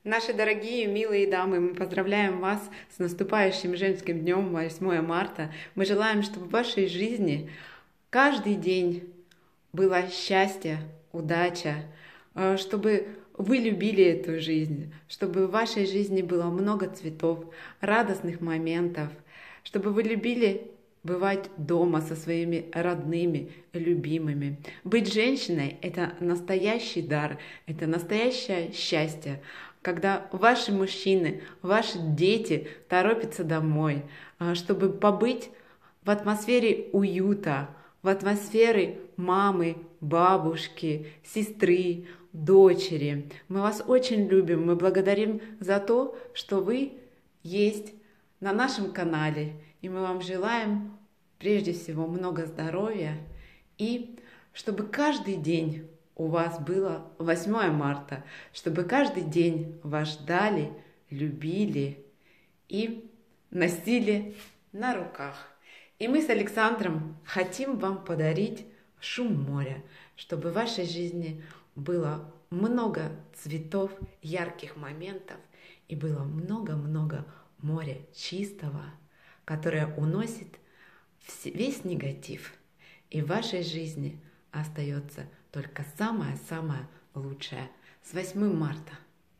Наши дорогие, милые дамы, мы поздравляем вас с наступающим женским днем 8 марта. Мы желаем, чтобы в вашей жизни каждый день было счастье, удача, чтобы вы любили эту жизнь, чтобы в вашей жизни было много цветов, радостных моментов, чтобы вы любили бывать дома со своими родными, любимыми. Быть женщиной – это настоящий дар, это настоящее счастье, когда ваши мужчины, ваши дети торопятся домой, чтобы побыть в атмосфере уюта, в атмосфере мамы, бабушки, сестры, дочери. Мы вас очень любим, мы благодарим за то, что вы есть на нашем канале, и мы вам желаем прежде всего много здоровья и чтобы каждый день у вас было 8 марта, чтобы каждый день вас ждали, любили и носили на руках. И мы с Александром хотим вам подарить шум моря, чтобы в вашей жизни было много цветов, ярких моментов и было много-много моря чистого, которое уносит весь негатив. И в вашей жизни остается только самое-самое лучшее. С 8 марта!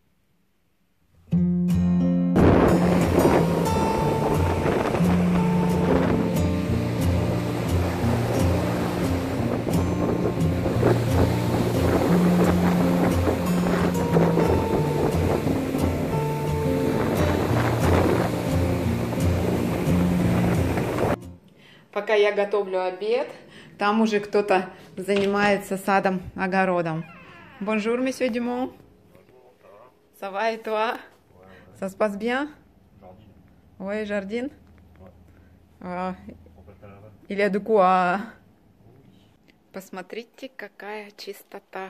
Пока я готовлю обед, там уже кто-то занимается садом, огородом. Bonjour, monsieur Dumont. Ça va et toi? Ça se passe bien? Ouais, jardin? Il y a de quoi? Посмотрите, какая чистота.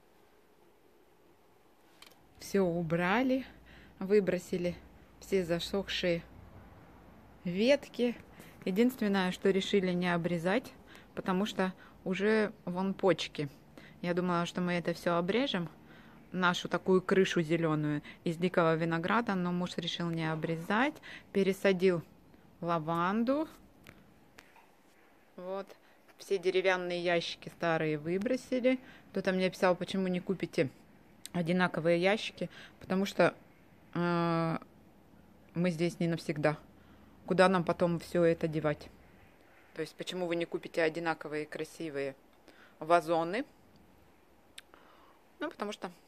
Все убрали, выбросили все засохшие ветки. Единственное, что решили не обрезать, потому что уже вон почки. Я думала, что мы это все обрежем, нашу такую крышу зеленую из дикого винограда, но муж решил не обрезать. Пересадил лаванду. Вот. Все деревянные ящики старые выбросили. Кто-то мне писал, почему не купите одинаковые ящики, потому что мы здесь не навсегда. Куда нам потом все это девать? То есть, почему вы не купите одинаковые красивые вазоны? Ну, потому что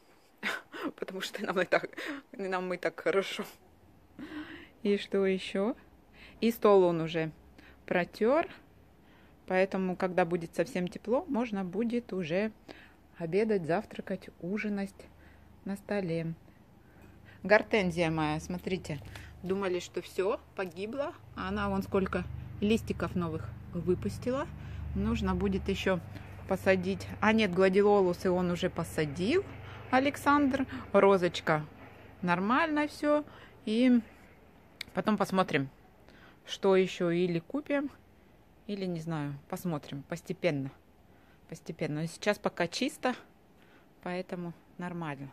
нам и так хорошо. И что еще? И стол он уже протер. Поэтому, когда будет совсем тепло, можно будет уже обедать, завтракать, ужинать на столе. Гортензия моя, смотрите. Думали, что все, погибло. А она вон сколько листиков новых выпустила. Нужно будет еще посадить. А нет, гладиолусы он уже посадил, Александр. Розочка. Нормально все. И потом посмотрим, что еще или купим, или не знаю. Посмотрим постепенно. Постепенно. Но сейчас пока чисто, поэтому нормально.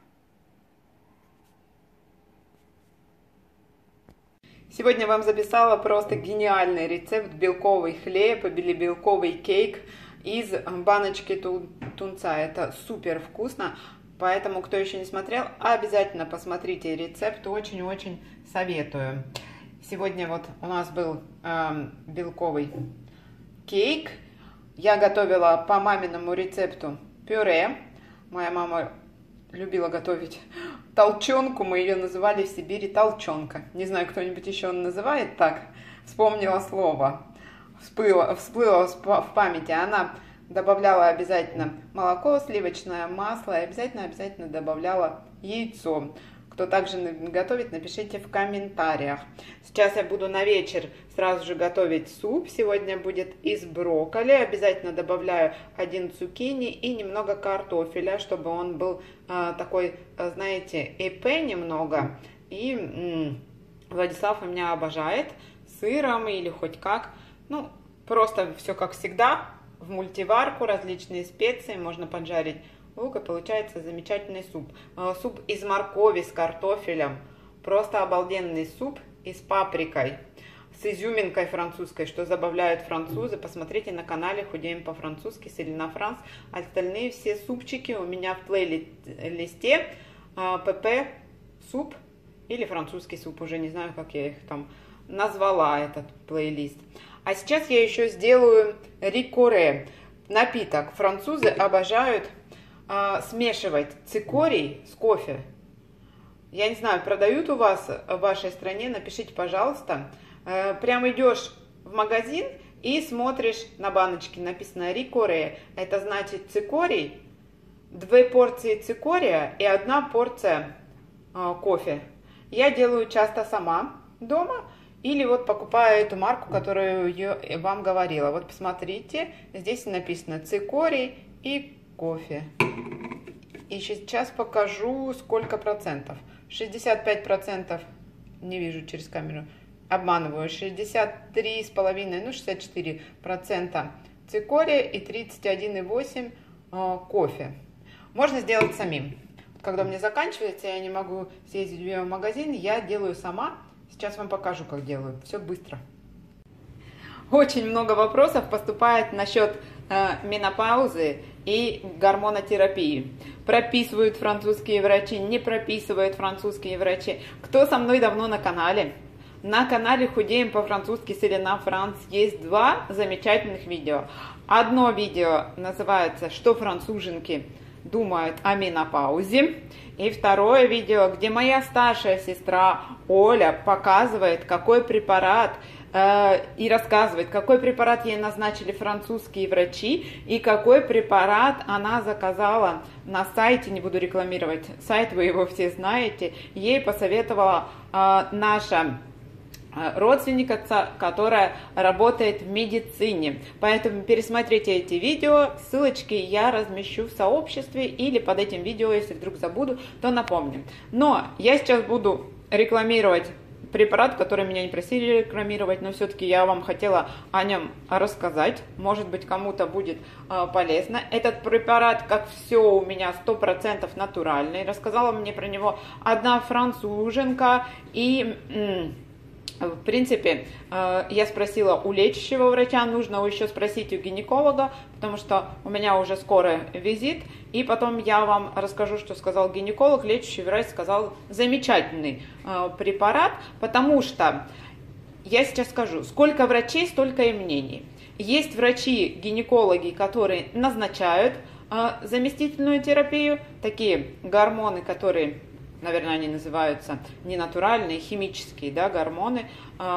Сегодня вам записала просто гениальный рецепт белковый хлеб или белковый кейк из баночки тунца. Это супер вкусно, поэтому, кто еще не смотрел, обязательно посмотрите рецепт, очень-очень советую. Сегодня вот у нас был белковый кейк. Я готовила по маминому рецепту пюре. Моя мама любила готовить толченку, мы ее называли в Сибири толченка. Не знаю, кто-нибудь еще называет так. Вспомнила слово. Всплыло в памяти. Она добавляла обязательно молоко, сливочное масло и обязательно добавляла яйцо. Кто также готовит, напишите в комментариях. Сейчас я буду на вечер сразу же готовить суп. Сегодня будет из брокколи. Обязательно добавляю 1 цукини и немного картофеля, чтобы он был такой, знаете, эпе немного. И Владислав у меня обожает сыром или хоть как. Ну, просто все как всегда. В мультиварку различные специи. Можно поджарить лук, и получается замечательный суп. Суп из моркови с картофелем. Просто обалденный суп, и с паприкой, с изюминкой французской, что забавляют французы. Посмотрите на канале «Худеем по-французски» с Элина Франс. Остальные все супчики у меня в плейлисте. ПП суп или французский суп, уже не знаю, как я их там назвала, этот плейлист. А сейчас я еще сделаю рикоре. Напиток. Французы обожают смешивать цикорий с кофе. Я не знаю, продают у вас в вашей стране, напишите, пожалуйста. Прям идешь в магазин и смотришь на баночке, написано рикоре. Это значит цикорий, 2 порции цикория и 1 порция кофе. Я делаю часто сама дома или вот покупаю эту марку, которую я вам говорила. Вот посмотрите, здесь написано цикорий и кофе. И сейчас покажу, сколько процентов. 65%, не вижу через камеру, обманываю, 63,5, ну 64% цикория и 31,8% кофе. Можно сделать самим. Когда у меня заканчивается, я не могу съездить в магазин, я делаю сама. Сейчас вам покажу, как делаю. Все быстро. Очень много вопросов поступает насчет менопаузы и гормонотерапии. Прописывают французские врачи, не прописывают французские врачи. Кто со мной давно на канале? На канале «Худеем по-французски» с Элина Франс есть 2 замечательных видео. Одно видео называется «Что француженки думают о менопаузе». И второе видео, где моя старшая сестра Оля показывает, какой препарат и рассказывает, какой препарат ей назначили французские врачи и какой препарат она заказала на сайте, не буду рекламировать сайт, вы его все знаете, ей посоветовала наша родственница, которая работает в медицине. Поэтому пересмотрите эти видео, ссылочки я размещу в сообществе или под этим видео, если вдруг забуду, то напомню. Но я сейчас буду рекламировать препарат, который меня не просили рекламировать, но все-таки я вам хотела о нем рассказать. Может быть, кому-то будет полезно. Этот препарат, как все у меня, 100% натуральный. Рассказала мне про него одна француженка. И в принципе, я спросила у лечащего врача, нужно еще спросить у гинеколога, потому что у меня уже скоро визит, и потом я вам расскажу, что сказал гинеколог. Лечащий врач сказал замечательный препарат, потому что, я сейчас скажу, сколько врачей, столько и мнений. Есть врачи-гинекологи, которые назначают заместительную терапию, такие гормоны, которые... Наверное, они называются ненатуральные, химические, да, гормоны.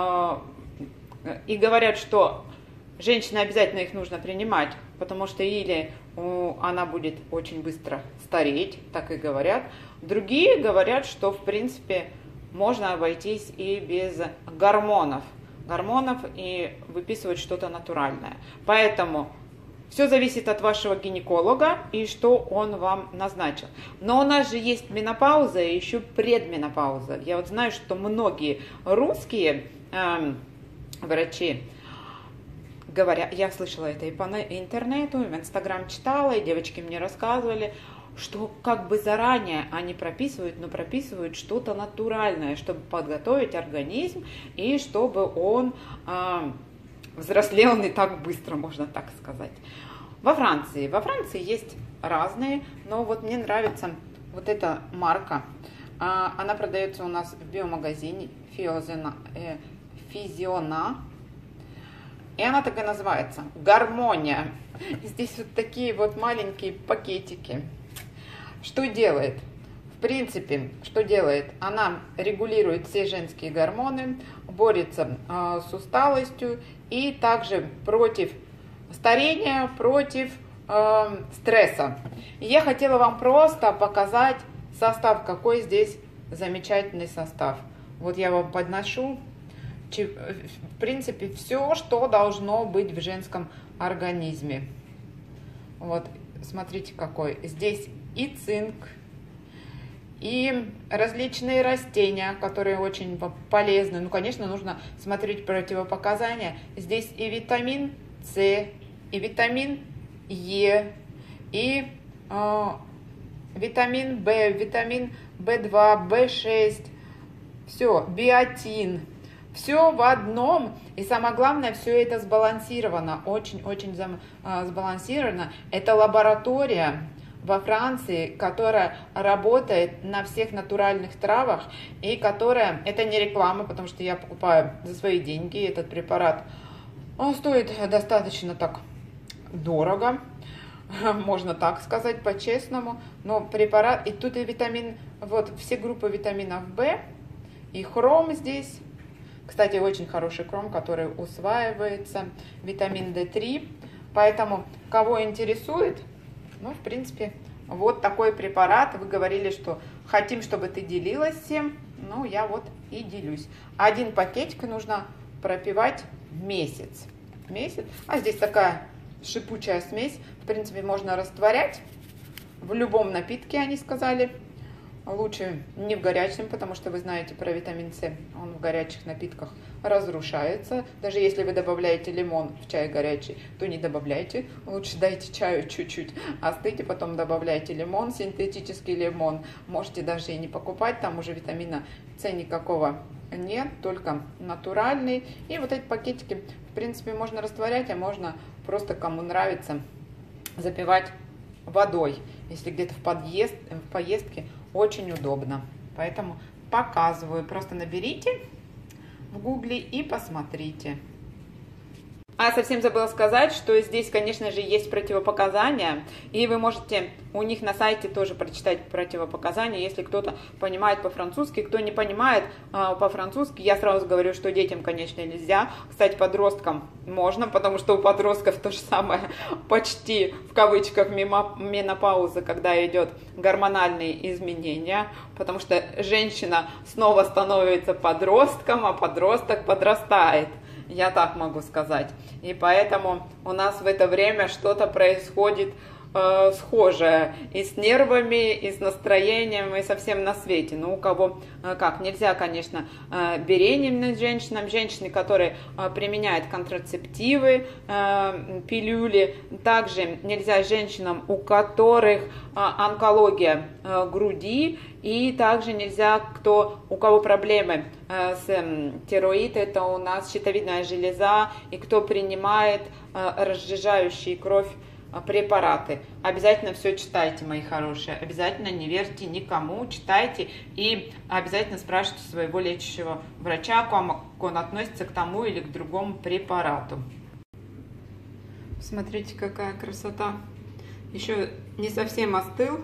И говорят, что женщине обязательно их нужно принимать, потому что или она будет очень быстро стареть, так и говорят. Другие говорят, что, в принципе, можно обойтись и без гормонов и выписывать что-то натуральное. Поэтому... Все зависит от вашего гинеколога и что он вам назначил. Но у нас же есть менопауза и еще предменопауза. Я вот знаю, что многие русские врачи говорят, я слышала это и по интернету, и в Инстаграм читала, и девочки мне рассказывали, что как бы заранее они прописывают, но прописывают что-то натуральное, чтобы подготовить организм и чтобы он... взрослел не так быстро, можно так сказать. Во Франции есть разные, но вот мне нравится вот эта марка. Она продается у нас в биомагазине Физиона. И она так и называется. Гармония. Здесь вот такие вот маленькие пакетики. Что делает? В принципе, что делает? Она регулирует все женские гормоны, борется с усталостью и также против старения, против стресса. И я хотела вам просто показать состав, какой здесь замечательный состав. Вот я вам подношу, в принципе, все, что должно быть в женском организме. Вот, смотрите какой. Здесь и цинк, и различные растения, которые очень полезны. Ну, конечно, нужно смотреть противопоказания. Здесь и витамин С, и витамин Е, и витамин В, витамин В2, В6, все, биотин. Все в одном. И самое главное, все это сбалансировано. Очень-очень сбалансировано. Это лаборатория во Франции, которая работает на всех натуральных травах. И которая, это не реклама, потому что я покупаю за свои деньги этот препарат. Он стоит достаточно так дорого. Можно так сказать, по-честному. Но препарат, и тут и витамин, вот все группы витаминов В, и хром здесь. Кстати, очень хороший хром, который усваивается, витамин D3. Поэтому, кого интересует, ну, в принципе, вот такой препарат. Вы говорили, что хотим, чтобы ты делилась всем. Ну, я вот и делюсь. Один пакетик нужно пропивать месяц. А здесь такая шипучая смесь. В принципе, можно растворять в любом напитке, они сказали. Лучше не в горячем, потому что вы знаете про витамин С. Он в горячих напитках разрушается. Даже если вы добавляете лимон в чай горячий, то не добавляйте. Лучше дайте чаю чуть-чуть остыть, и потом добавляйте лимон, синтетический лимон. Можете даже и не покупать, там уже витамина С никакого нет, только натуральный. И вот эти пакетики, в принципе, можно растворять, а можно просто, кому нравится, запивать водой. Если где-то в поездке, очень удобно. Поэтому показываю. Просто наберите в гугле и посмотрите. А совсем забыла сказать, что здесь, конечно же, есть противопоказания, и вы можете у них на сайте тоже прочитать противопоказания, если кто-то понимает по-французски. Кто не понимает по-французски, я сразу говорю, что детям, конечно, нельзя. Кстати, подросткам можно, потому что у подростков то же самое, почти в кавычках менопауза, когда идет гормональные изменения, потому что женщина снова становится подростком, а подросток подрастает. Я так могу сказать. И поэтому у нас в это время что-то происходит схожее и с нервами, и с настроением, и совсем на свете. Ну, у кого как. Нельзя, конечно, беременным женщинам, женщины, которые применяют контрацептивы, пилюли. Также нельзя женщинам, у которых онкология груди. И также нельзя, у кого проблемы с тироид, это у нас щитовидная железа, и кто принимает разжижающие кровь препараты. Обязательно все читайте, мои хорошие. Обязательно не верьте никому, читайте и обязательно спрашивайте своего лечащего врача, как он относится к тому или к другому препарату. Смотрите, какая красота. Еще не совсем остыл,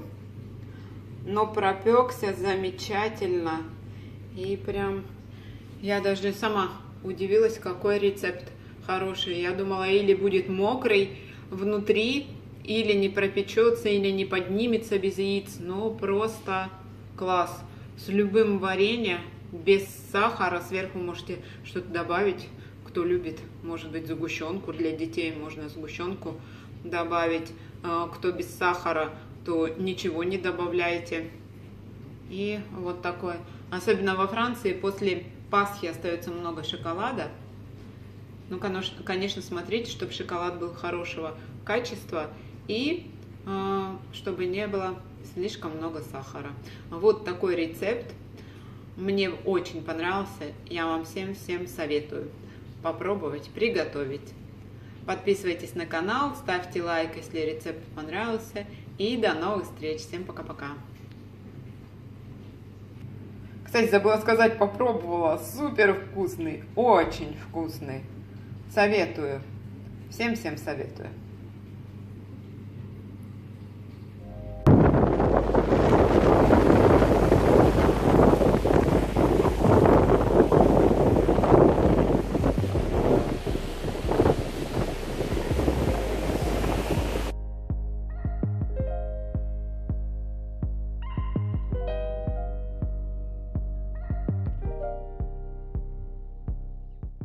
но пропекся замечательно. И прям я даже сама удивилась, какой рецепт хороший. Я думала, или будет мокрый внутри, или не пропечется, или не поднимется без яиц. Но просто класс. С любым вареньем, без сахара. Сверху можете что-то добавить. Кто любит, может быть, сгущенку. Для детей можно сгущенку добавить. Кто без сахара, то ничего не добавляйте. И вот такое. Особенно во Франции после Пасхи остается много шоколада. Ну, конечно, смотрите, чтобы шоколад был хорошего качества и чтобы не было слишком много сахара. Вот такой рецепт. Мне очень понравился. Я вам всем советую попробовать, приготовить. Подписывайтесь на канал, ставьте лайк, если рецепт понравился. И до новых встреч. Всем пока-пока. Кстати, забыла сказать, попробовала. Супер вкусный, очень вкусный. Советую. Всем советую.